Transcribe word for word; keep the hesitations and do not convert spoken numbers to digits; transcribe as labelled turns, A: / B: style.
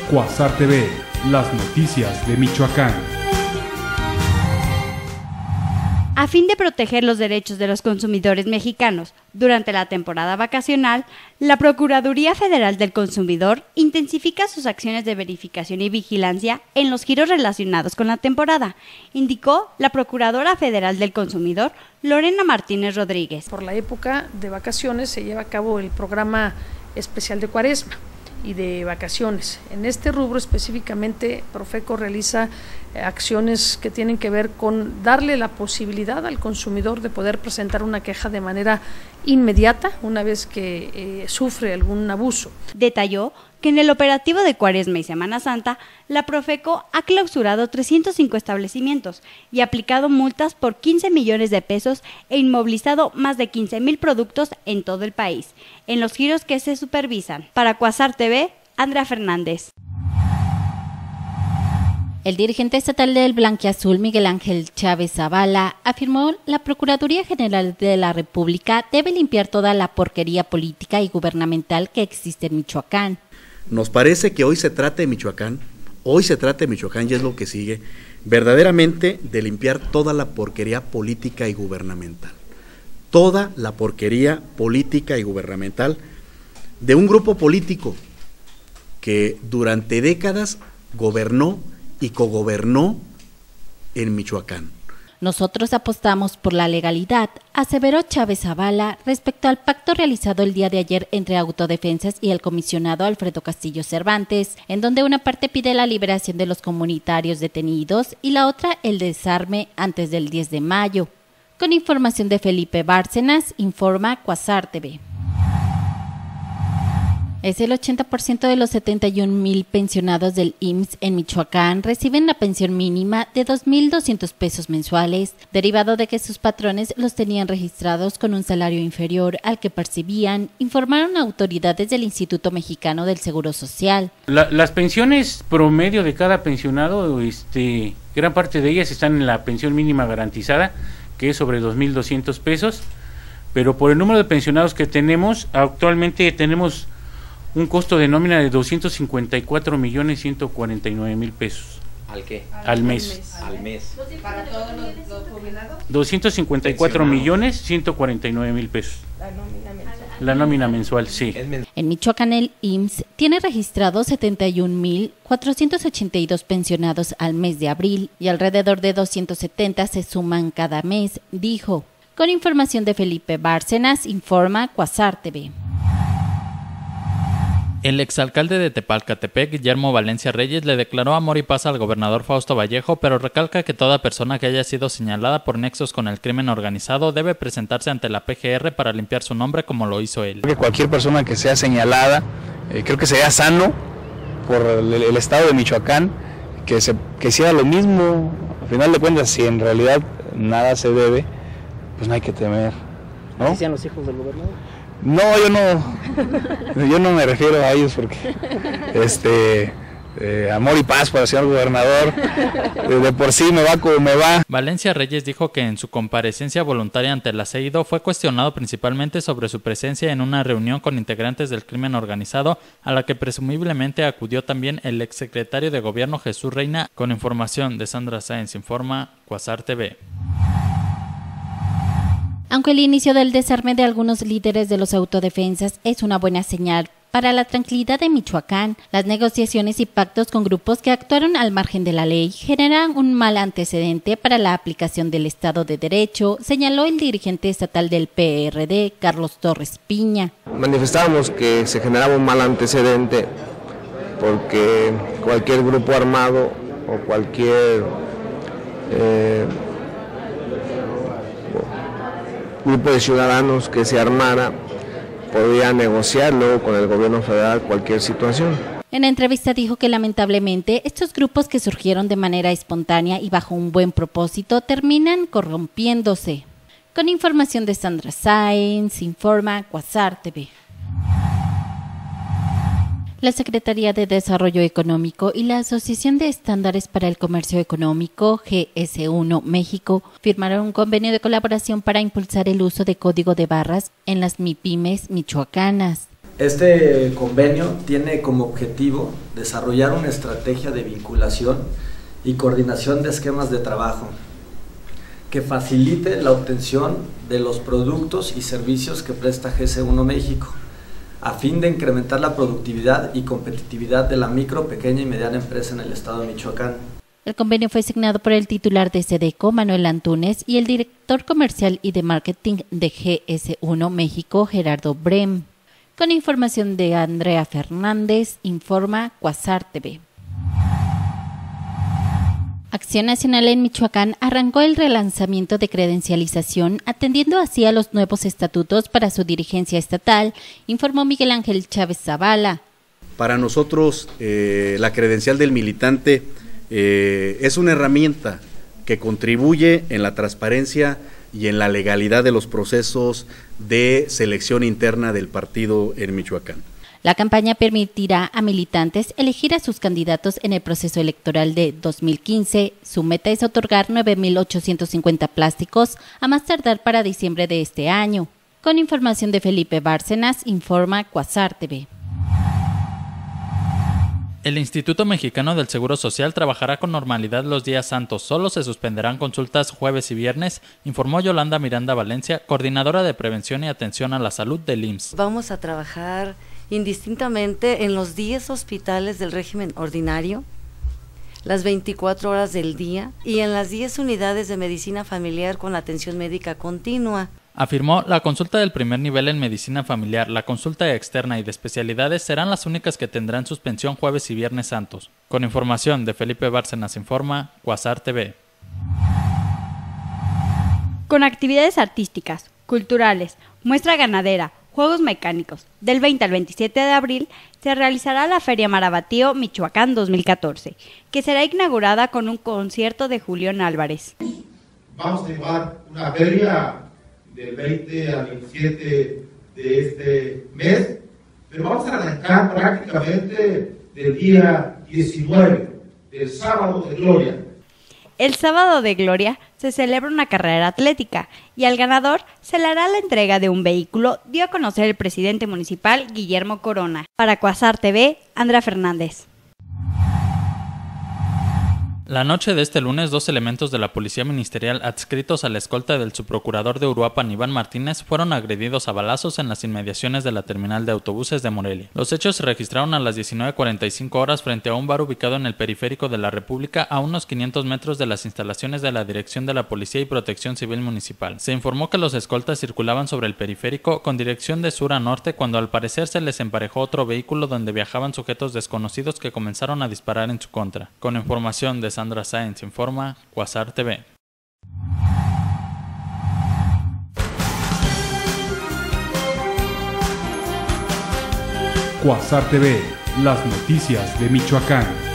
A: Cuasar T V, las noticias de Michoacán.
B: A fin de proteger los derechos de los consumidores mexicanos durante la temporada vacacional, la Procuraduría Federal del Consumidor intensifica sus acciones de verificación y vigilancia en los giros relacionados con la temporada, indicó la Procuradora Federal del Consumidor, Lorena Martínez Rodríguez.
C: Por la época de vacaciones se lleva a cabo el programa especial de Cuaresma y de vacaciones. En este rubro específicamente, Profeco realiza eh, acciones que tienen que ver con darle la posibilidad al consumidor de poder presentar una queja de manera inmediata una vez que eh, sufre algún abuso.
B: Detalló que en el operativo de Cuaresma y Semana Santa, la Profeco ha clausurado trescientos cinco establecimientos y aplicado multas por quince millones de pesos e inmovilizado más de quince mil productos en todo el país, en los giros que se supervisan. Para Cuasar T V, Andrea Fernández.
D: El dirigente estatal del Blanquiazul, Miguel Ángel Chávez Zavala, afirmó la Procuraduría General de la República debe limpiar toda la porquería política y gubernamental que existe en Michoacán.
E: Nos parece que hoy se trata de Michoacán, hoy se trata de Michoacán y es lo que sigue, verdaderamente de limpiar toda la porquería política y gubernamental. Toda la porquería política y gubernamental de un grupo político que durante décadas gobernó y cogobernó en Michoacán.
D: Nosotros apostamos por la legalidad, aseveró Chávez Zavala respecto al pacto realizado el día de ayer entre Autodefensas y el comisionado Alfredo Castillo Cervantes, en donde una parte pide la liberación de los comunitarios detenidos y la otra el desarme antes del diez de mayo. Con información de Felipe Bárcenas, informa Cuasar T V. Es el ochenta por ciento de los setenta y un mil pensionados del I M S S en Michoacán reciben la pensión mínima de dos mil doscientos pesos mensuales, derivado de que sus patrones los tenían registrados con un salario inferior al que percibían, informaron autoridades del Instituto Mexicano del Seguro Social.
F: La, las pensiones promedio de cada pensionado, este, gran parte de ellas están en la pensión mínima garantizada, que es sobre dos mil doscientos pesos, pero por el número de pensionados que tenemos, actualmente tenemos un costo de nómina de doscientos cincuenta y cuatro millones ciento cuarenta y nueve mil pesos.
G: ¿Al qué?
F: Al mes.
G: Al mes.
H: ¿Para todos los, los jubilados?
F: doscientos cincuenta y cuatro millones ciento cuarenta y nueve mil pesos.
H: La nómina mensual.
F: La nómina mensual, sí.
D: En Michoacán el I M S S tiene registrados setenta y un mil cuatrocientos ochenta y dos pensionados al mes de abril y alrededor de doscientos setenta se suman cada mes, dijo. Con información de Felipe Bárcenas, informa Cuasar T V.
I: El exalcalde de Tepalcatepec, Guillermo Valencia Reyes, le declaró amor y paz al gobernador Fausto Vallejo, pero recalca que toda persona que haya sido señalada por nexos con el crimen organizado debe presentarse ante la P G R para limpiar su nombre como lo hizo él.
J: Creo que cualquier persona que sea señalada, eh, creo que sería sano por el, el estado de Michoacán, que, se, que hiciera lo mismo. Al final de cuentas, si en realidad nada se debe, pues no hay que temer, ¿no?
G: ¿Así sean los hijos del gobernador?
J: No, yo no, yo no me refiero a ellos porque, este, eh, amor y paz para el señor gobernador, de, de por sí me va como me va.
I: Valencia Reyes dijo que en su comparecencia voluntaria ante el Aceido fue cuestionado principalmente sobre su presencia en una reunión con integrantes del crimen organizado, a la que presumiblemente acudió también el exsecretario de Gobierno Jesús Reina. Con información de Sandra Sáenz, informa Cuasar T V.
D: Aunque el inicio del desarme de algunos líderes de los autodefensas es una buena señal para la tranquilidad de Michoacán, las negociaciones y pactos con grupos que actuaron al margen de la ley generan un mal antecedente para la aplicación del Estado de Derecho, señaló el dirigente estatal del P R D, Carlos Torres Piña.
K: Manifestábamos que se generaba un mal antecedente porque cualquier grupo armado o cualquier eh, grupo de ciudadanos que se armara podía negociar luego con el gobierno federal cualquier situación.
D: En la entrevista dijo que lamentablemente estos grupos que surgieron de manera espontánea y bajo un buen propósito terminan corrompiéndose. Con información de Sandra Sáenz, informa Cuasar T V. La Secretaría de Desarrollo Económico y la Asociación de Estándares para el Comercio Económico, G S uno México, firmaron un convenio de colaboración para impulsar el uso de código de barras en las MIPYMES michoacanas.
G: Este convenio tiene como objetivo desarrollar una estrategia de vinculación y coordinación de esquemas de trabajo que facilite la obtención de los productos y servicios que presta G S uno México, a fin de incrementar la productividad y competitividad de la micro, pequeña y mediana empresa en el estado de Michoacán.
D: El convenio fue signado por el titular de SEDECO, Manuel Antúnez, y el director comercial y de marketing de G S uno México, Gerardo Brem. Con información de Andrea Fernández, informa Quasar T V. Acción Nacional en Michoacán arrancó el relanzamiento de credencialización, atendiendo así a los nuevos estatutos para su dirigencia estatal, informó Miguel Ángel Chávez Zavala.
E: Para nosotros, eh, la credencial del militante eh, es una herramienta que contribuye en la transparencia y en la legalidad de los procesos de selección interna del partido en Michoacán.
D: La campaña permitirá a militantes elegir a sus candidatos en el proceso electoral de dos mil quince. Su meta es otorgar nueve mil ochocientos cincuenta plásticos a más tardar para diciembre de este año. Con información de Felipe Bárcenas, informa Quasar T V.
I: El Instituto Mexicano del Seguro Social trabajará con normalidad los días santos. Solo se suspenderán consultas jueves y viernes, informó Yolanda Miranda Valencia, coordinadora de Prevención y Atención a la Salud del I M S S.
L: Vamos a trabajar indistintamente en los diez hospitales del régimen ordinario, las veinticuatro horas del día y en las diez unidades de medicina familiar con atención médica continua.
I: Afirmó, la consulta del primer nivel en medicina familiar, la consulta externa y de especialidades serán las únicas que tendrán suspensión jueves y viernes santos. Con información de Felipe Bárcenas, informa Quasar T V.
B: Con actividades artísticas, culturales, muestra ganadera, juegos mecánicos, del veinte al veintisiete de abril se realizará la Feria Marabatío Michoacán dos mil catorce, que será inaugurada con un concierto de Julián Álvarez.
M: Vamos a llevar una feria del veinte al veintisiete de este mes, pero vamos a arrancar prácticamente del día diecinueve, del Sábado de Gloria.
B: El Sábado de Gloria se celebra una carrera atlética y al ganador se le hará la entrega de un vehículo, dio a conocer el presidente municipal Guillermo Corona. Para Quasar T V, Andrea Fernández.
I: La noche de este lunes, dos elementos de la Policía Ministerial adscritos a la escolta del subprocurador de Uruapan, Iván Martínez, fueron agredidos a balazos en las inmediaciones de la terminal de autobuses de Morelia. Los hechos se registraron a las diecinueve cuarenta y cinco horas frente a un bar ubicado en el periférico de la República, a unos quinientos metros de las instalaciones de la Dirección de la Policía y Protección Civil Municipal. Se informó que los escoltas circulaban sobre el periférico con dirección de sur a norte cuando al parecer se les emparejó otro vehículo donde viajaban sujetos desconocidos que comenzaron a disparar en su contra. Con información de Sandra Sáenz, informa Quasar T V.
A: Quasar T V, las noticias de Michoacán.